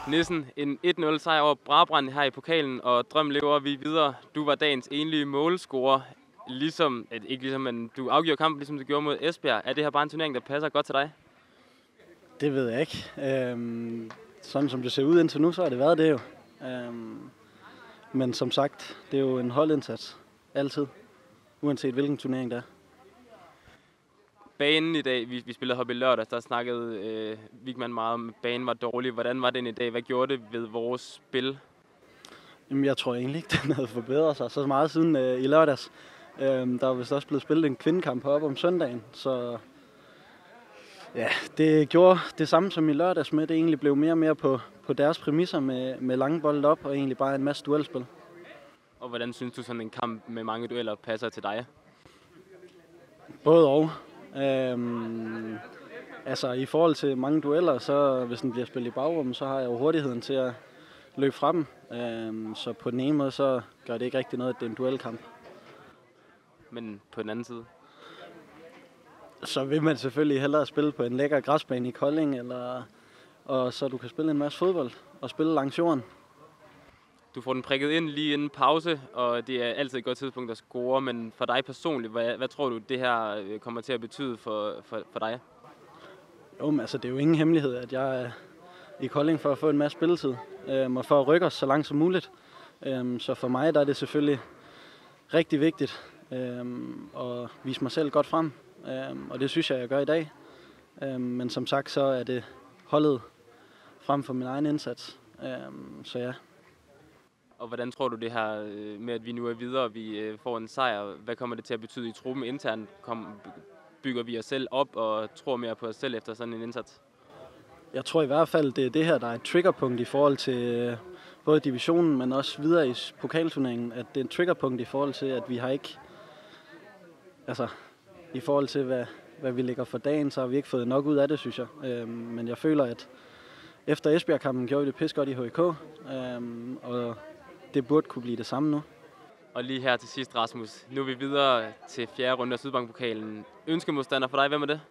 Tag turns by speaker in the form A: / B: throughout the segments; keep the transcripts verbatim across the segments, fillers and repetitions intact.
A: Nissen, en et nul sejr over Brabrand her i pokalen, og drøm lever vi videre. Du var dagens enlige målscorer, ligesom, ikke ligesom, men du afgiver kampen, ligesom du gjorde mod Esbjerg. Er det her bare en turnering, der passer godt til dig?
B: Det ved jeg ikke. Øhm, sådan som det ser ud indtil nu, så har det været det jo. Øhm, men som sagt, det er jo en holdindsats. Altid. Uanset hvilken turnering det er.
A: Banen i dag, vi, vi spillede op i lørdags, der snakkede øh, Wigman meget om, at banen var dårlig. Hvordan var den i dag? Hvad gjorde det ved vores spil?
B: Jamen, jeg tror egentlig ikke, den havde forbedret sig så meget siden øh, i lørdags. Øhm, der er vist også blevet spillet en kvindekamp heroppe om søndagen, så ja, det gjorde det samme som i lørdags med. Det egentlig blev mere og mere på, på deres præmisser med, med lange bold op og egentlig bare en masse duelspil.
A: Og hvordan synes du sådan en kamp med mange dueller passer til dig?
B: Både og. Øhm, altså i forhold til mange dueller, så hvis den bliver spillet i bagrummet, så har jeg jo hurtigheden til at løbe fra dem. Øhm, så på den ene måde, så gør det ikke rigtig noget, at det er en duelkamp.
A: Men på den anden side?
B: Så vil man selvfølgelig hellere spille på en lækker græsbane i Kolding, eller, og så du kan spille en masse fodbold og spille langs jorden.
A: Du får den prikket ind lige inden pause, og det er altid et godt tidspunkt at score. Men for dig personligt, hvad, hvad tror du, det her kommer til at betyde for, for, for dig?
B: Jo, men altså det er jo ingen hemmelighed, at jeg er i Kolding for at få en masse spilletid, øhm, og for at rykke os så langt som muligt. Øhm, så for mig der er det selvfølgelig rigtig vigtigt øhm, at vise mig selv godt frem, øhm, og det synes jeg, jeg gør i dag. Øhm, men som sagt, så er det holdet frem for min egen indsats, øhm, så ja.
A: Og hvordan tror du det her med, at vi nu er videre, og vi får en sejr, hvad kommer det til at betyde i truppen internt? Kom, bygger vi os selv op og tror mere på os selv efter sådan en indsats?
B: Jeg tror i hvert fald, det er det her, der er et triggerpunkt i forhold til både divisionen, men også videre i pokalturneringen. At det er et triggerpunkt i forhold til, at vi har ikke, altså i forhold til, hvad, hvad vi lægger for dagen, så har vi ikke fået nok ud af det, synes jeg. Øhm, men jeg føler, at efter Esbjerg-kampen gjorde vi det pis godt i H I K, øhm, og det burde kunne blive det samme nu.
A: Og lige her til sidst, Rasmus. Nu er vi videre til fjerde runde af Sydbank-pokalen. Ønskemodstander for dig, hvem er det?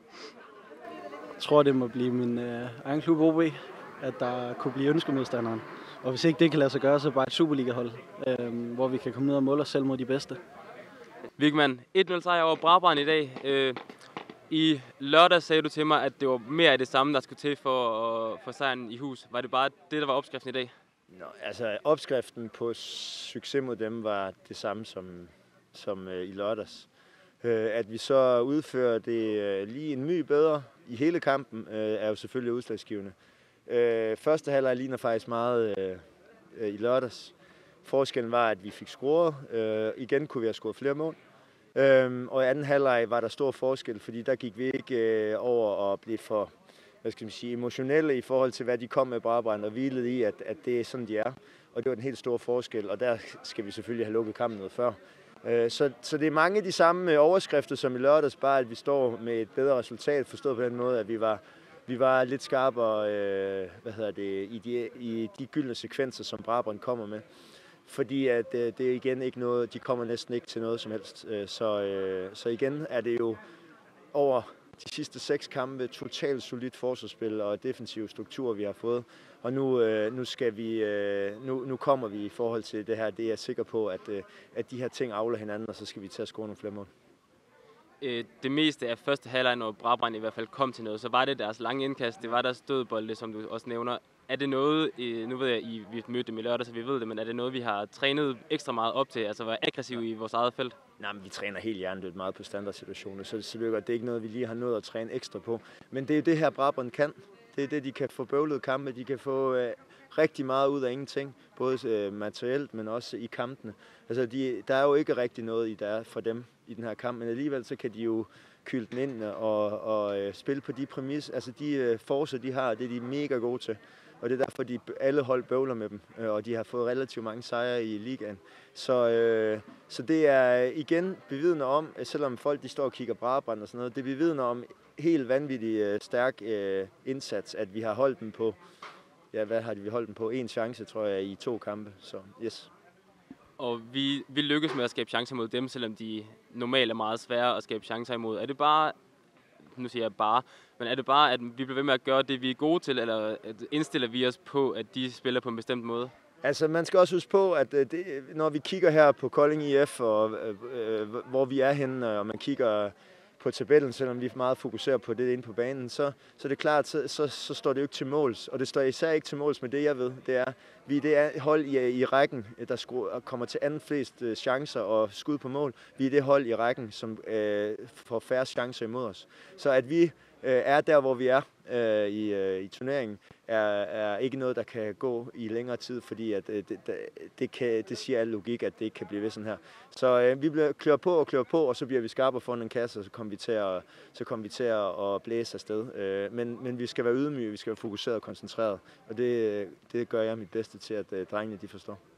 B: Jeg tror, det må blive min øh, egen klub O B, at der kunne blive ønskemodstanderen. Og hvis ikke det kan lade sig gøre, så bare et Superliga-hold, øh, hvor vi kan komme ned og måle os selv mod de bedste.
A: Wigman, et nul sejr over Brabrand i dag. Øh, I lørdag sagde du til mig, at det var mere af det samme, der skulle til for at få sejren i hus. Var det bare det, der var opskriften i dag?
C: Nå, altså opskriften på succes mod dem var det samme som, som øh, i lørdags. Øh, at vi så udfører det øh, lige en my bedre i hele kampen, øh, er jo selvfølgelig udslagsgivende. Øh, første halvleg ligner faktisk meget øh, øh, i lørdags. Forskellen var, at vi fik scoret. Øh, igen kunne vi have scoret flere mål. Øh, og i anden halvleg var der stor forskel, fordi der gik vi ikke øh, over og blev for hvad skal man sige, emotionelle i forhold til, hvad de kom med Brabrand, og hvilede i, at, at det er sådan, de er. Og det var en helt stor forskel, og der skal vi selvfølgelig have lukket kampen noget før. Så, så det er mange af de samme overskrifter som i lørdags, bare at vi står med et bedre resultat, forstået på den måde, at vi var, vi var lidt skarpere øh, hvad hedder det, i, de, i de gyldne sekvenser, som Brabrand kommer med. Fordi at, øh, det er igen ikke noget, de kommer næsten ikke til noget som helst. Så, øh, så igen er det jo over de sidste seks kampe totalt solidt forsvarsspil og defensive strukturer, vi har fået. Og nu, øh, nu, skal vi, øh, nu, nu kommer vi i forhold til det her. Det er jeg sikker på, at, øh, at de her ting afler hinanden, og så skal vi til at score nogle flere mål.
A: Øh, det meste af første halvleg, når Brabrand i hvert fald kom til noget, så var det deres lange indkast. Det var deres dødbolde, som du også nævner. Er det noget, øh, nu ved jeg, I vi mødte dem i lørdag, så vi ved det, men er det noget, vi har trænet ekstra meget op til, altså være aggressiv i vores eget felt?
C: Nej, men vi træner helt hjernedødt meget på standardsituationer, så, så det er ikke noget, vi lige har nået at træne ekstra på. Men det er jo det her, Brabrand kan. Det er det, de kan få bøvlede kampe. De kan få øh, rigtig meget ud af ingenting, både øh, materielt, men også i kampene. Altså, de, der er jo ikke rigtig noget i der for dem i den her kamp, men alligevel så kan de jo kylde den ind og, og øh, spille på de præmisser. Altså, de øh, forcer, de har, det er de mega gode til. Og det er derfor, de alle hold bøvler med dem, og de har fået relativt mange sejre i ligaen. Så, øh, så det er igen bevidende om, selvom folk de står og kigger Brabrand og sådan noget, det er bevidende om helt vanvittig øh, stærk øh, indsats, at vi har holdt dem på, ja, hvad har de vi holdt dem på? En chance, tror jeg, i to kampe. Så yes.
A: Og vi, vi lykkes med at skabe chancer mod dem, selvom de normalt er meget svære at skabe chancer imod. Er det bare nu siger jeg bare, men er det bare, at vi bliver ved med at gøre det, vi er gode til, eller indstiller vi os på, at de spiller på en bestemt måde?
C: Altså, man skal også huske på, at det, når vi kigger her på Kolding I F, og øh, hvor vi er henne, og man kigger på tabellen, selvom vi meget fokuserer på det inde på banen, så, så det er klart, så, så, så står det jo ikke til måls. Og det står især ikke til måls med det, jeg ved. Det er, vi det er hold i, i rækken, der skru, kommer til anden flest øh, chancer og skud på mål. Vi er det hold i rækken, som øh, får færre chancer imod os. Så at vi øh, er der, hvor vi er øh, i, øh, i turneringen, er, er ikke noget, der kan gå i længere tid, fordi at, øh, det, det, kan, det siger al logik, at det ikke kan blive ved sådan her. Så øh, vi bliver klør på og klør på, og så bliver vi skarpere foran en kasse, og så kommer vi til at, så kommer vi til at, at blæse afsted. Øh, men, men vi skal være ydmyge, vi skal være fokuseret og koncentreret, og det, det gør jeg mit bedste til, at øh, drengene de forstår.